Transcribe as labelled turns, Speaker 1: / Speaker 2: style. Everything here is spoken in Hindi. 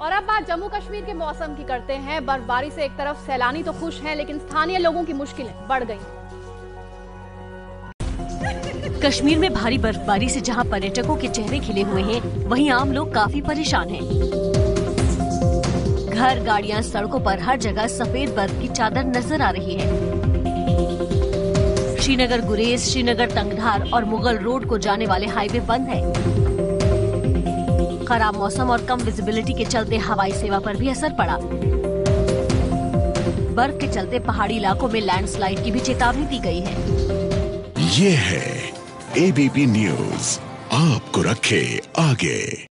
Speaker 1: और अब बात जम्मू कश्मीर के मौसम की करते हैं। बर्फबारी से एक तरफ सैलानी तो खुश हैं, लेकिन स्थानीय लोगों की मुश्किलें बढ़ गई।
Speaker 2: कश्मीर में भारी बर्फबारी से जहां पर्यटकों के चेहरे खिले हुए हैं, वहीं आम लोग काफी परेशान हैं। घर, गाड़ियां, सड़कों पर हर जगह सफेद बर्फ की चादर नजर आ रही है। श्रीनगर गुरेज, श्रीनगर तंगधार और मुगल रोड को जाने वाले हाईवे बंद है। खराब मौसम और कम विजिबिलिटी के चलते हवाई सेवा पर भी असर पड़ा। बर्फ के चलते पहाड़ी इलाकों में लैंडस्लाइड की भी चेतावनी दी गई है।
Speaker 3: ये है ABP न्यूज़, आपको रखे आगे।